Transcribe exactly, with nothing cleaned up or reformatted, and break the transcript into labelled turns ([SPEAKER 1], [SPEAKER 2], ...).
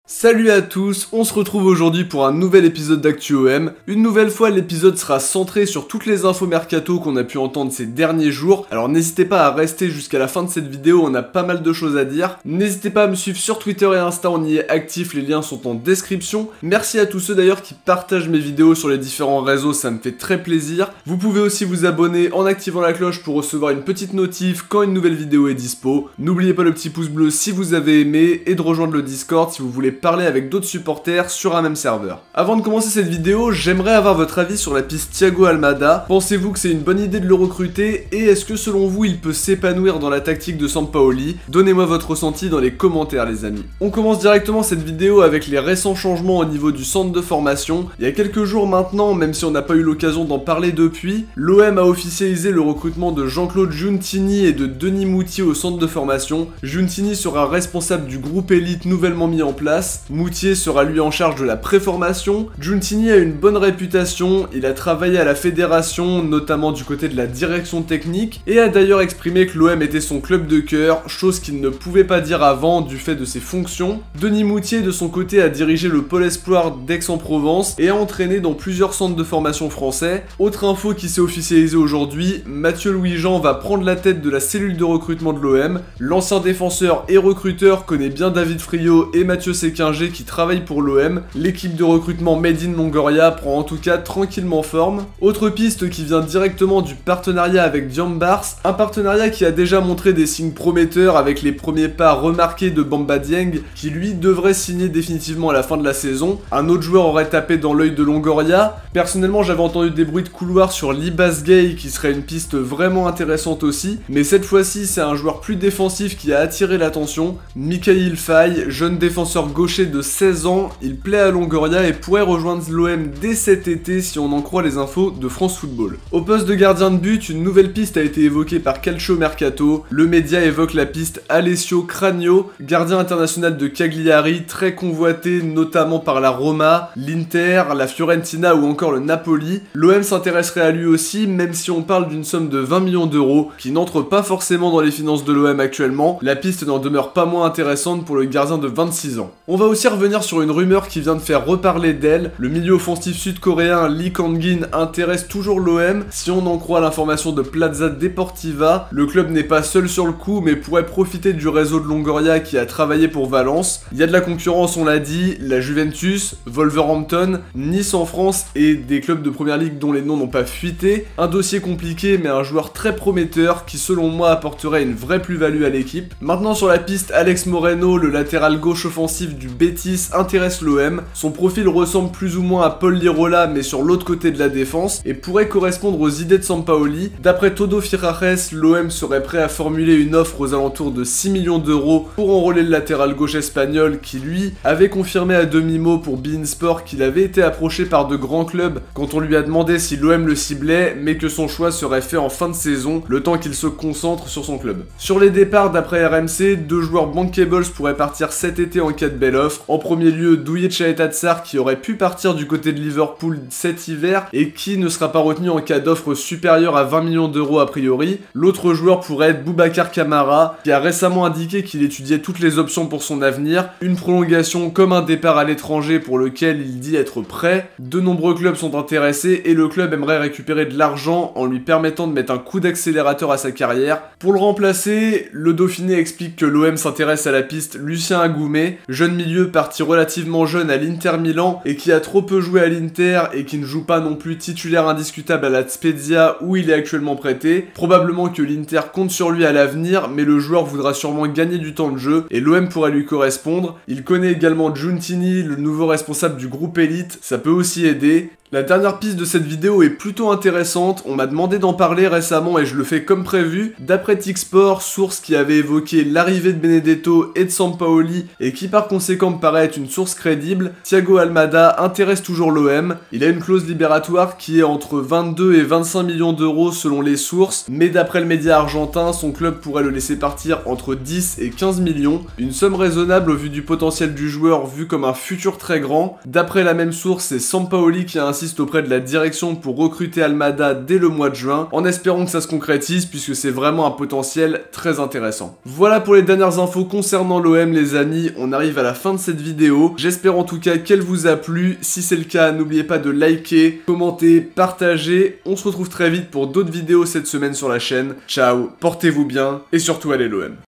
[SPEAKER 1] Salut à tous, on se retrouve aujourd'hui pour un nouvel épisode d'Actu O M. Une nouvelle fois, l'épisode sera centré sur toutes les infos mercato qu'on a pu entendre ces derniers jours. Alors n'hésitez pas à rester jusqu'à la fin de cette vidéo, on a pas mal de choses à dire. N'hésitez pas à me suivre sur Twitter et Insta, on y est actif, les liens sont en description. Merci à tous ceux d'ailleurs qui partagent mes vidéos sur les différents réseaux, ça me fait très plaisir. Vous pouvez aussi vous abonner en activant la cloche pour recevoir une petite notif quand une nouvelle vidéo est dispo. N'oubliez pas le petit pouce bleu si vous avez aimé et de rejoindre le Discord si vous voulez parler avec d'autres supporters sur un même serveur. Avant de commencer cette vidéo, j'aimerais avoir votre avis sur la piste Thiago Almada. Pensez-vous que c'est une bonne idée de le recruter et est-ce que selon vous il peut s'épanouir dans la tactique de Sampaoli? Donnez-moi votre ressenti dans les commentaires les amis. On commence directement cette vidéo avec les récents changements au niveau du centre de formation. Il y a quelques jours maintenant, même si on n'a pas eu l'occasion d'en parler depuis, l'O M a officialisé le recrutement de Jean-Claude Giuntini et de Denis Moutier au centre de formation. Giuntini sera responsable du groupe élite nouvellement mis en place. Moutier sera lui en charge de la préformation. Giuntini a une bonne réputation, il a travaillé à la fédération, notamment du côté de la direction technique, et a d'ailleurs exprimé que l'O M était son club de cœur, chose qu'il ne pouvait pas dire avant du fait de ses fonctions. Denis Moutier de son côté a dirigé le pôle espoir d'Aix-en-Provence et a entraîné dans plusieurs centres de formation français. Autre info qui s'est officialisée aujourd'hui, Mathieu Louis-Jean va prendre la tête de la cellule de recrutement de l'O M. L'ancien défenseur et recruteur connaît bien David Friot et Mathieu Séquinger qui travaille pour l'O M. L'équipe de recrutement Made in Longoria prend en tout cas tranquillement forme. Autre piste qui vient directement du partenariat avec Diambars, un partenariat qui a déjà montré des signes prometteurs avec les premiers pas remarqués de Bamba Dieng qui lui devrait signer définitivement à la fin de la saison. Un autre joueur aurait tapé dans l'œil de Longoria. Personnellement j'avais entendu des bruits de couloir sur Libas Gay qui serait une piste vraiment intéressante aussi, mais cette fois-ci c'est un joueur plus défensif qui a attiré l'attention. Mikhail Faye, jeune défenseur gaucher de seize ans, il plaît à Longoria et pourrait rejoindre l'O M dès cet été si on en croit les infos de France Football. Au poste de gardien de but, une nouvelle piste a été évoquée par Calcio Mercato. Le média évoque la piste Alessio Cragno, gardien international de Cagliari, très convoité notamment par la Roma, l'Inter, la Fiorentina ou encore le Napoli. L'O M s'intéresserait à lui aussi, même si on parle d'une somme de vingt millions d'euros, qui n'entre pas forcément dans les finances de l'O M actuellement. La piste n'en demeure pas moins intéressante pour le gardien de vingt-six ans. On va aussi revenir sur une rumeur qui vient de faire reparler d'elle. Le milieu offensif sud-coréen Lee Kang-in intéresse toujours l'O M. Si on en croit l'information de Plaza Deportiva, le club n'est pas seul sur le coup mais pourrait profiter du réseau de Longoria qui a travaillé pour Valence. Il y a de la concurrence, on l'a dit, la Juventus, Wolverhampton, Nice en France et des clubs de première ligue dont les noms n'ont pas fuité. Un dossier compliqué mais un joueur très prometteur qui selon moi apporterait une vraie plus-value à l'équipe. Maintenant sur la piste, Alex Moreno, le latéral gauche offensif du Betis, intéresse l'O M. Son profil ressemble plus ou moins à Paul Lirola mais sur l'autre côté de la défense et pourrait correspondre aux idées de Sampaoli. D'après Todo Firajes, l'O M serait prêt à formuler une offre aux alentours de six millions d'euros pour enrôler le latéral gauche espagnol qui lui avait confirmé à demi-mot pour beIN Sport qu'il avait été approché par de grands clubs quand on lui a demandé si l'O M le ciblait mais que son choix serait fait en fin de saison, le temps qu'il se concentre sur son club. Sur les départs d'après R M C, deux joueurs bankables pourraient partir cet été en cas de belle offre. En premier lieu, Douye Chaetatsar qui aurait pu partir du côté de Liverpool cet hiver et qui ne sera pas retenu en cas d'offre supérieure à vingt millions d'euros a priori. L'autre joueur pourrait être Boubacar Kamara qui a récemment indiqué qu'il étudiait toutes les options pour son avenir, une prolongation comme un départ à l'étranger pour lequel il dit être prêt. De nombreux clubs sont intéressés et le club aimerait récupérer de l'argent en lui permettant de mettre un coup d'accélérateur à sa carrière. Pour le remplacer, le Dauphiné explique que l'O M s'intéresse à la piste Lucien Agoumé, jeune milieu parti relativement jeune à l'Inter Milan et qui a trop peu joué à l'Inter et qui ne joue pas non plus titulaire indiscutable à la Spezia où il est actuellement prêté. Probablement que l'Inter compte sur lui à l'avenir mais le joueur voudra sûrement gagner du temps de jeu et l'O M pourrait lui correspondre. Il connaît également Giuntini, le nouveau responsable du groupe élite, ça peut aussi aider. La dernière piste de cette vidéo est plutôt intéressante, on m'a demandé d'en parler récemment et je le fais comme prévu. D'après Tixport, source qui avait évoqué l'arrivée de Benedetto et de Sampaoli et qui par conséquent me paraît être une source crédible, Thiago Almada intéresse toujours l'O M. Il a une clause libératoire qui est entre vingt-deux et vingt-cinq millions d'euros selon les sources, mais d'après le média argentin, son club pourrait le laisser partir entre dix et quinze millions. Une somme raisonnable au vu du potentiel du joueur vu comme un futur très grand. D'après la même source, c'est Sampaoli qui a insisté assiste auprès de la direction pour recruter Almada dès le mois de juin, en espérant que ça se concrétise puisque c'est vraiment un potentiel très intéressant. Voilà pour les dernières infos concernant l'O M les amis, on arrive à la fin de cette vidéo. J'espère en tout cas qu'elle vous a plu. Si c'est le cas, n'oubliez pas de liker, commenter, partager. On se retrouve très vite pour d'autres vidéos cette semaine sur la chaîne. Ciao, portez-vous bien et surtout allez l'O M.